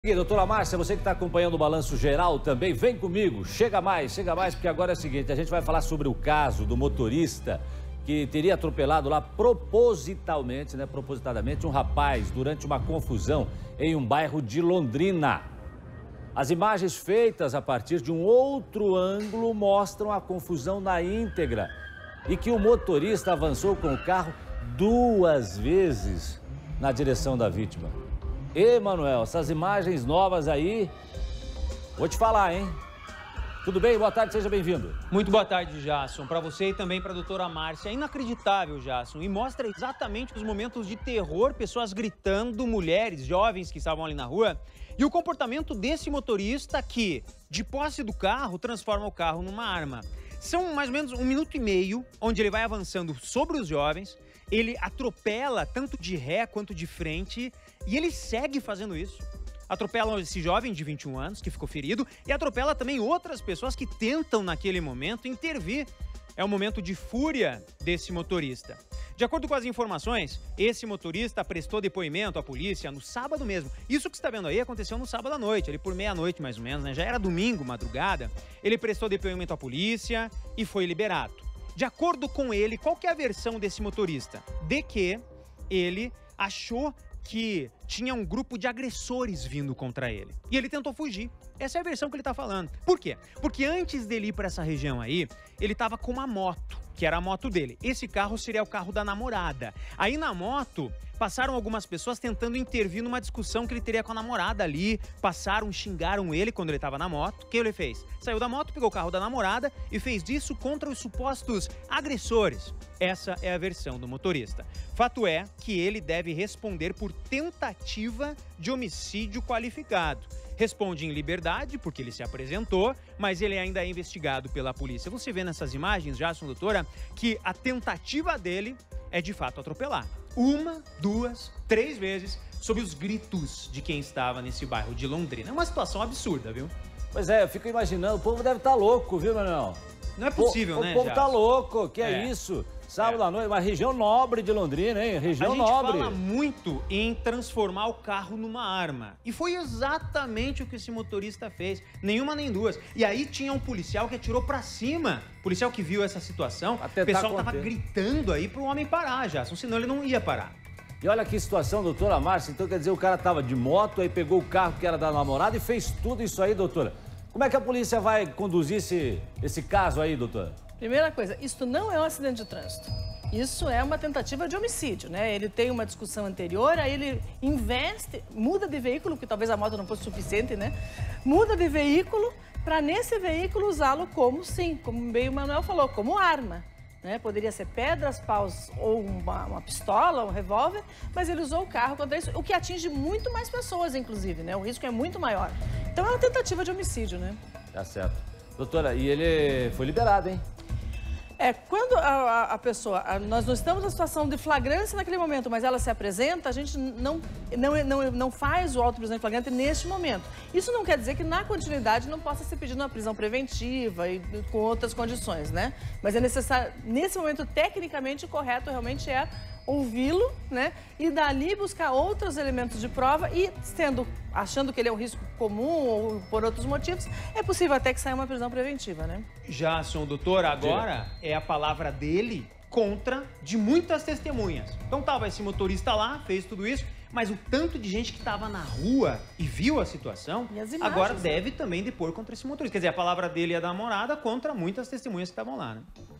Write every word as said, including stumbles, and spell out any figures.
E, doutora Márcia, você que está acompanhando o Balanço Geral também, vem comigo, chega mais, chega mais, porque agora é o seguinte, a gente vai falar sobre o caso do motorista que teria atropelado lá propositalmente, né, propositadamente, um rapaz durante uma confusão em um bairro de Londrina. As imagens feitas a partir de um outro ângulo mostram a confusão na íntegra e que o motorista avançou com o carro duas vezes na direção da vítima. Emanuel, essas imagens novas aí, vou te falar, hein? Tudo bem? Boa tarde, seja bem-vindo. Muito boa tarde, Jasson, para você e também para a doutora Márcia. É inacreditável, Jasson, e mostra exatamente os momentos de terror, pessoas gritando, mulheres, jovens que estavam ali na rua, e o comportamento desse motorista que, de posse do carro, transforma o carro numa arma. São mais ou menos um minuto e meio, onde ele vai avançando sobre os jovens, ele atropela tanto de ré quanto de frente, e ele segue fazendo isso. Atropela esse jovem de vinte e um anos, que ficou ferido, e atropela também outras pessoas que tentam, naquele momento, intervir. É um momento de fúria desse motorista. De acordo com as informações, esse motorista prestou depoimento à polícia no sábado mesmo. Isso que você está vendo aí aconteceu no sábado à noite, ali por meia-noite mais ou menos, né? Já era domingo, madrugada. Ele prestou depoimento à polícia e foi liberado. De acordo com ele, qual que é a versão desse motorista? De que ele achou que tinha um grupo de agressores vindo contra ele. E ele tentou fugir. Essa é a versão que ele tá falando. Por quê? Porque antes dele ir para essa região aí, ele tava com uma moto, que era a moto dele. Esse carro seria o carro da namorada. Aí na moto, passaram algumas pessoas tentando intervir numa discussão que ele teria com a namorada ali. Passaram, xingaram ele quando ele tava na moto. O que ele fez? Saiu da moto, pegou o carro da namorada e fez disso contra os supostos agressores. Essa é a versão do motorista. Fato é que ele deve responder por tentativa de homicídio qualificado. Responde em liberdade, porque ele se apresentou, mas ele ainda é investigado pela polícia. Você vê nessas imagens, Jasson, doutora, que a tentativa dele é de fato atropelar. Uma, duas, três vezes, sob os gritos de quem estava nesse bairro de Londrina. É uma situação absurda, viu? Pois é, eu fico imaginando, o povo deve estar louco, viu, Manuel? Não é possível, o, né, O povo Jasson? tá louco, que é, É. isso? Sábado É. à noite, uma região nobre de Londrina, hein? Região A gente nobre. fala muito em transformar o carro numa arma. E foi exatamente o que esse motorista fez. Nenhuma nem duas. E aí tinha um policial que atirou pra cima. Policial que viu essa situação. Pra O pessoal tentar tava conter. gritando aí pro homem parar, já. Senão ele não ia parar. E olha que situação, doutora Márcia. Então quer dizer, o cara tava de moto, aí pegou o carro que era da namorada e fez tudo isso aí, doutora. Como é que a polícia vai conduzir esse, esse caso aí, doutora? Primeira coisa, isso não é um acidente de trânsito. Isso é uma tentativa de homicídio, né? Ele tem uma discussão anterior, aí ele investe, muda de veículo, porque talvez a moto não fosse suficiente, né? Muda de veículo para nesse veículo usá-lo como, sim, como bem o Manuel falou, como arma. Né? Poderia ser pedras, paus ou uma, uma pistola, um revólver, mas ele usou o carro contra isso, o que atinge muito mais pessoas, inclusive, né? O risco é muito maior. Então é uma tentativa de homicídio, né? Tá certo. Doutora, e ele foi liberado, hein? É, quando a, a, a pessoa, a, nós não estamos na situação de flagrância naquele momento, mas ela se apresenta, a gente não, não, não, não faz o auto-prisão em flagrante neste momento. Isso não quer dizer que na continuidade não possa ser pedida uma prisão preventiva e com outras condições, né? Mas é necessário, nesse momento, tecnicamente, o correto realmente é ouvi-lo, né? E dali buscar outros elementos de prova e, sendo, achando que ele é um risco comum ou por outros motivos, é possível até que saia uma prisão preventiva, né? Jasson, doutor, agora é a palavra dele contra de muitas testemunhas. Então tava esse motorista lá, fez tudo isso, mas o tanto de gente que estava na rua e viu a situação, E as imagens, agora né? deve também depor contra esse motorista. Quer dizer, a palavra dele é da namorada contra muitas testemunhas que estavam lá, né?